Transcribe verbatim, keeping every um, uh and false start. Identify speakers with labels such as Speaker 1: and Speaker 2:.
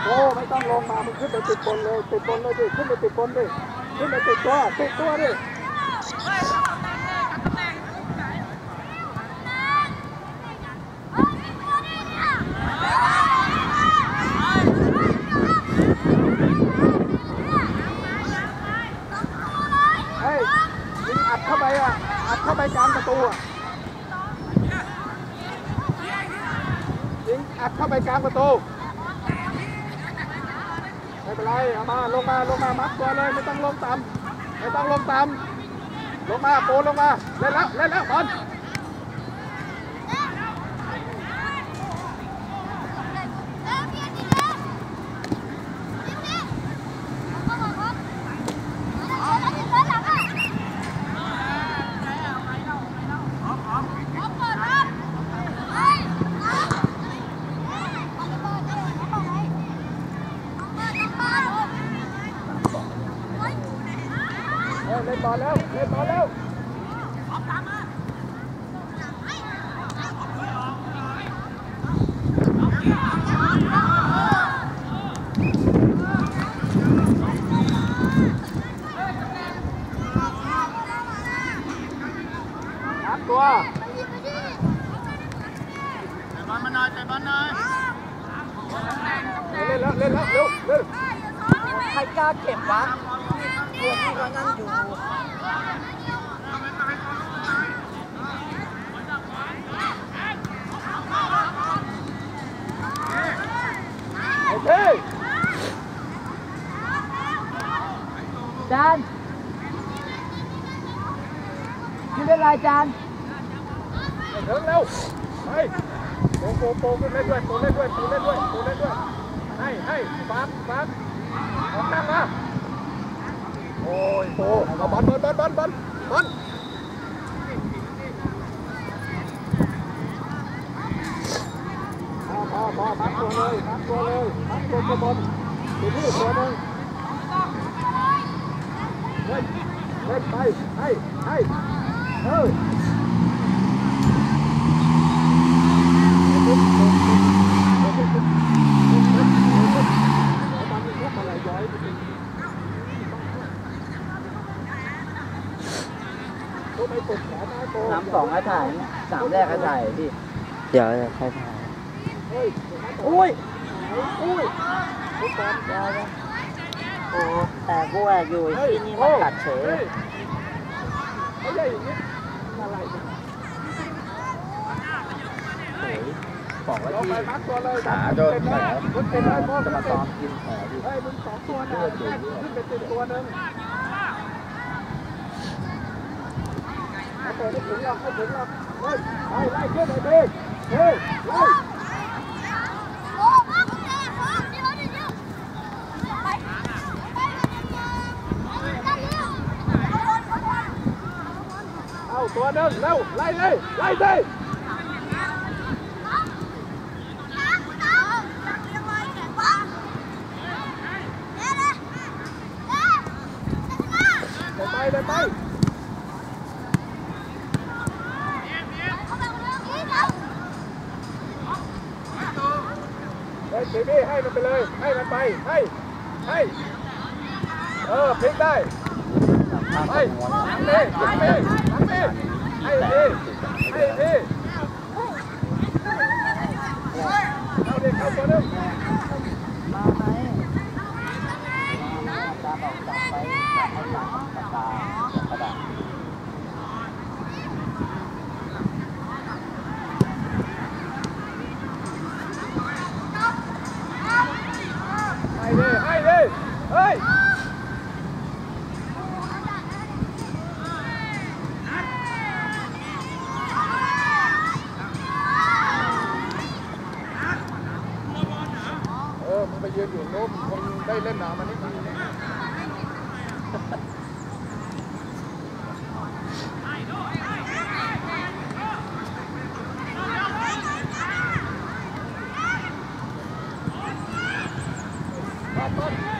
Speaker 1: โอ้ไม่ต้องลงมามึงขึ้นไปติดบนเลยติดบนเลยดิขึ้นไปติดบนดิขึ้นไปติดตัวติดตัวดิเฮ้ยยิงอัดเข้าไปอ่ะอัดเข้าไปกลางประตูอ่ะยิงอัดเข้าไปกลางประตูไม่เป็นไรเอามาลงมาลงมามัดตัวเลยไม่ต้องลงต่ำไม่ต้องลงต่ำลงมาปูลงมาเล่นแล้วเล่นแล้วบอลเล่นบอลแล้วเล่นบอลแล้วนับตัวบอลมาหน่อยบอลหน่อยเล่นแล้วเล่นแล้วเร็วเร็วใครกล้าเก็บวะพวกที่เขานั่งอยู่โอเคจานนี่เป็นไรจานเดินเร็วไปโปโปโปขึ้นเล่นด้วยโปเล่นด้วยโปเล่นด้วยโปเล่นด้วยให้ให้ฟักฟักออกข้างมาโอ้ยโปเอาบอลบอลบอลบอลบอลบอลพอพอมัดตัวเลยมัดตัวเลยมัดตัวบนตีที่ตัวหนึ่งเล่นเล่นไปให้ให้เออน้ำสองให้ถ่ายสามแรกให้ถ่ายพี่เดี๋ยวจะให้ถ่ายอุ้ยอุ้ยโอ้แต่กูแอบอยู่ที่นี่มันตัดเฉยไม่ใช่อย่างนี้อะไรบอกว่าที่ขาโดนแผลจะมาตอมกินแผลดิเฮ้ยมึงสองตัวนะขึ้นไปติดตัวนึงเปิดไม่ถึงหรอกไม่ถึงหรอกไล่ไล่ไล่ขึ้นเลยดิเฮ้ยไล่เอาตัวนึงเร็วไล่เลยไล่เลยไปไปไปเฮ้ยบีบี้ให้มันไปเลยให้มันไปให้ให้เออพลิกได้ให้ทั้งนี้ทั้งนี้ทั้งนี้ให้ดีให้ดีเอาเด็กเข้าตัวนึงมาไหมตาบอกจับไปจับให้ตาตากระดาษให้ดิให้ดิเฮ้ยเออมึงไปยืนอยู่โน้มคงได้เล่นหนามันนิดนึงบอล